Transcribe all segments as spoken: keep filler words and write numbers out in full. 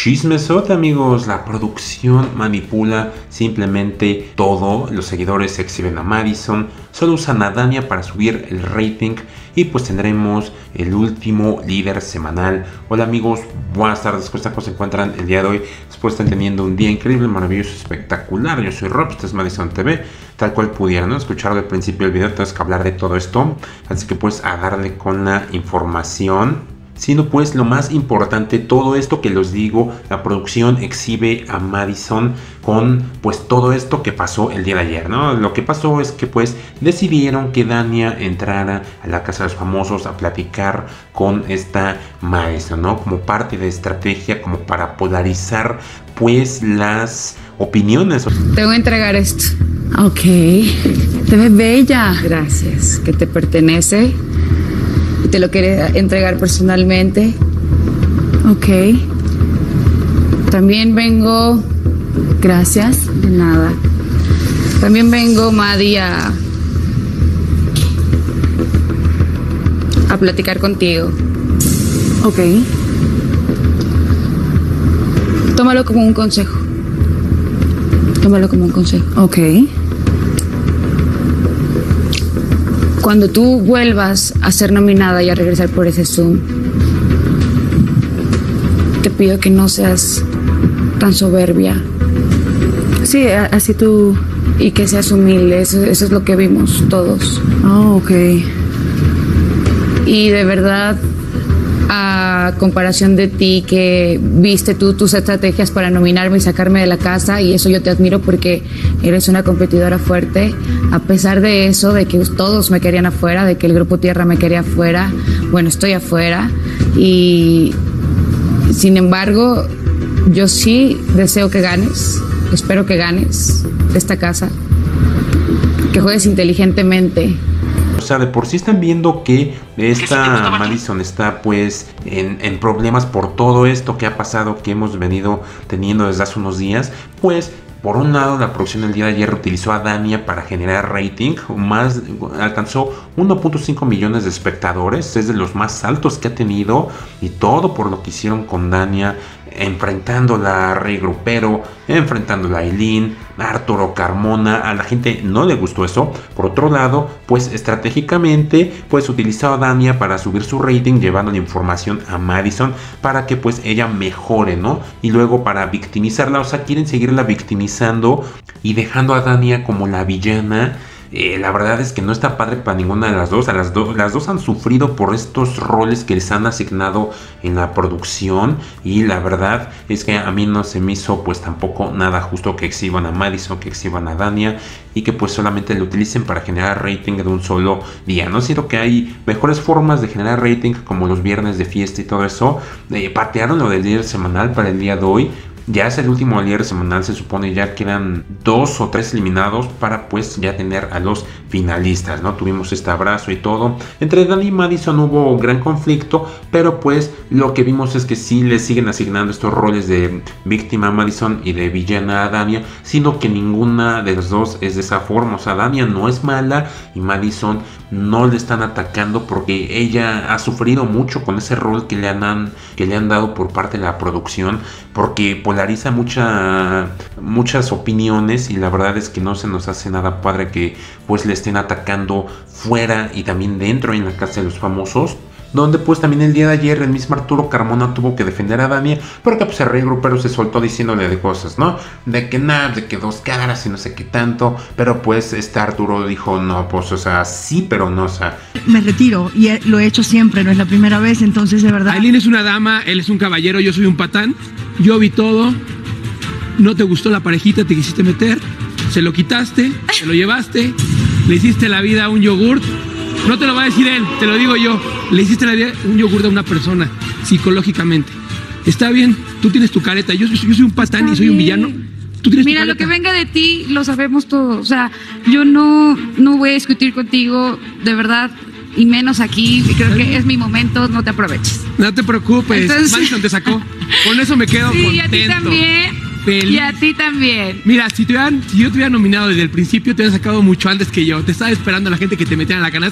Chismesote, amigos, la producción manipula simplemente todo. Los seguidores exhiben a Madison, solo usan a Dania para subir el rating y pues tendremos el último líder semanal. Hola amigos, buenas tardes, ¿cómo se encuentran el día de hoy? Después están teniendo un día increíble, maravilloso, espectacular. Yo soy Rob, esto es Madison T V. Tal cual pudieran, ¿no? Escuchar al principio del video, tenemos que hablar de todo esto. Así que pues a darle con la información. Sino pues lo más importante, todo esto que les digo, la producción exhibe a Madison con pues todo esto que pasó el día de ayer, ¿no? Lo que pasó es que pues decidieron que Dania entrara a la casa de los famosos a platicar con esta Madison, ¿no? Como parte de estrategia, como para polarizar pues las opiniones. Te voy a entregar esto. Ok, te ves bella. Gracias, que te pertenece. Y te lo quiere entregar personalmente. Ok. También vengo... Gracias. De nada. También vengo, Madi, a... a platicar contigo. Ok. Tómalo como un consejo. Tómalo como un consejo. Ok. Cuando tú vuelvas a ser nominada y a regresar por ese Zoom, te pido que no seas tan soberbia. Sí, así tú... Y que seas humilde, eso, eso es lo que vimos todos. Oh, ok. Y de verdad, a comparación de ti, que viste tú tus estrategias para nominarme y sacarme de la casa, y eso yo te admiro porque eres una competidora fuerte. A pesar de eso, de que todos me querían afuera, de que el Grupo Tierra me quería afuera, bueno, estoy afuera. Y sin embargo, yo sí deseo que ganes, espero que ganes esta casa, que juegues inteligentemente. O sea, de por sí están viendo que esta Madison está pues en, en problemas por todo esto que ha pasado, que hemos venido teniendo desde hace unos días. Pues por un lado, la producción el día de ayer utilizó a Dania para generar rating, más alcanzó uno punto cinco millones de espectadores, es de los más altos que ha tenido, y todo por lo que hicieron con Dania, enfrentándola a Rey Grupero, enfrentándola a Aileen, a Arturo Carmona. A la gente no le gustó eso. Por otro lado, pues estratégicamente pues utilizó a Dania para subir su rating, llevando la información a Madison para que pues ella mejore, ¿no? Y luego para victimizarla, o sea, quieren seguirla victimizando y dejando a Dania como la villana. Eh, la verdad es que no está padre para ninguna de las dos. A las, do las dos han sufrido por estos roles que les han asignado en la producción, y la verdad es que a mí no se me hizo pues tampoco nada justo que exhiban a Madison, que exhiban a Dania y que pues solamente lo utilicen para generar rating de un solo día. No siento que hay mejores formas de generar rating, como los viernes de fiesta y todo eso. Eh, patearon lo del líder semanal para el día de hoy. Ya es el último líder semanal, se supone ya quedan dos o tres eliminados para pues ya tener a los finalistas, ¿no? Tuvimos este abrazo y todo. Entre Dani y Madison hubo gran conflicto, pero pues lo que vimos es que sí le siguen asignando estos roles de víctima a Madison y de villana a Dania, sino que ninguna de las dos es de esa forma. O sea, Dania no es mala y Madison no le están atacando porque ella ha sufrido mucho con ese rol que le han, que le han dado por parte de la producción, porque polariza mucha, muchas opiniones, y la verdad es que no se nos hace nada padre que pues le estén atacando fuera y también dentro en la casa de los famosos, donde pues también el día de ayer el mismo Arturo Carmona tuvo que defender a Dania porque pues el Rey Grupero se soltó diciéndole de cosas, ¿no? De que nada, de que dos caras y no sé qué tanto, pero pues este Arturo dijo no, pues o sea, sí, pero no, o sea... Me retiro y lo he hecho siempre, no es la primera vez, entonces de verdad... Aileen es una dama, él es un caballero, yo soy un patán, yo vi todo, no te gustó la parejita, te quisiste meter, se lo quitaste, se lo llevaste, le hiciste la vida a un yogurt. No te lo va a decir él, te lo digo yo. Le hiciste la vida un yogur a una persona, psicológicamente. Está bien, tú tienes tu careta. Yo, yo soy un patán y soy un villano. Tú tienes Mira, tu lo que venga de ti lo sabemos todos. O sea, yo no, no voy a discutir contigo, de verdad, y menos aquí. Creo que es mi momento, no te aproveches. No te preocupes, Entonces... Madison te sacó. Con eso me quedo sí, contento. Y a ti también. Feliz. Y a ti también. Mira, si, te hubieran, si yo te hubiera nominado desde el principio, te hubieran sacado mucho antes que yo. Te estaba esperando la gente que te metiera en la canasta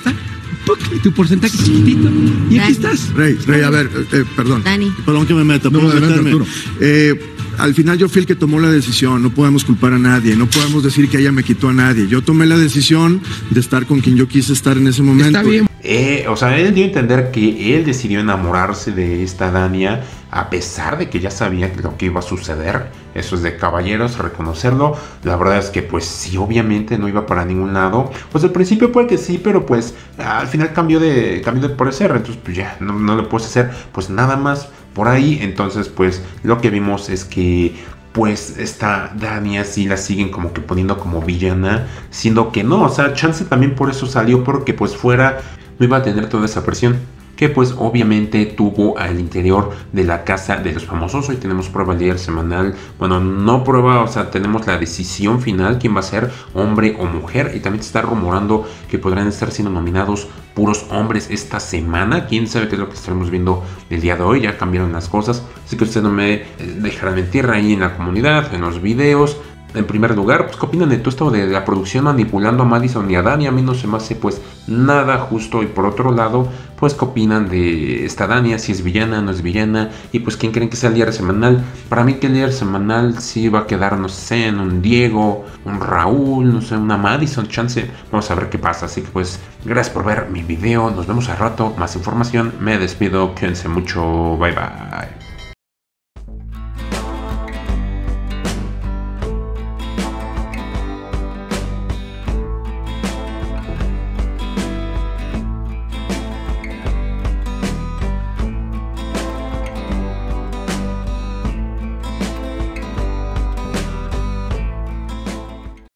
¡puc! Y tu porcentaje chiquitito. Y aquí Dani. estás. Rey, Rey, a ver, eh, eh, perdón. Dani. Perdón que me meta, No, puedo adelante, meterme. Arturo. Eh, al final yo fui el que tomó la decisión, no podemos culpar a nadie, no podemos decir que ella me quitó a nadie. Yo tomé la decisión de estar con quien yo quise estar en ese momento. Está bien. Eh, o sea, él dio a entender que él decidió enamorarse de esta Dania a pesar de que ya sabía lo que iba a suceder. Eso es de caballeros, reconocerlo. La verdad es que pues sí, obviamente no iba para ningún lado. Pues al principio puede que sí, pero pues al final cambió de, cambió de parecer. Entonces pues ya, no, no le puedes hacer pues nada más por ahí. Entonces pues lo que vimos es que pues esta Dania sí la siguen como que poniendo como villana, siendo que no, o sea, chance también por eso salió, porque pues fuera no iba a tener toda esa presión que pues obviamente tuvo al interior de la casa de los famosos. Hoy tenemos prueba al líder semanal, bueno, no prueba, o sea, tenemos la decisión final, quién va a ser, hombre o mujer, y también se está rumorando que podrán estar siendo nominados puros hombres esta semana. Quién sabe qué es lo que estaremos viendo el día de hoy, ya cambiaron las cosas, así que ustedes no me dejarán mentir ahí en la comunidad, en los videos. En primer lugar, pues, ¿qué opinan de todo esto de la producción manipulando a Madison y a Dani? A mí no se me hace pues nada justo. Y por otro lado, pues ¿qué opinan de esta Dania? Si es villana, no es villana. Y pues ¿quién creen que sea el líder semanal? Para mí que el líder semanal sí va a quedar, no sé, en un Diego, un Raúl, no sé, una Madison, chance. Vamos a ver qué pasa. Así que pues gracias por ver mi video. Nos vemos al rato. Más información. Me despido. Cuídense mucho. Bye bye.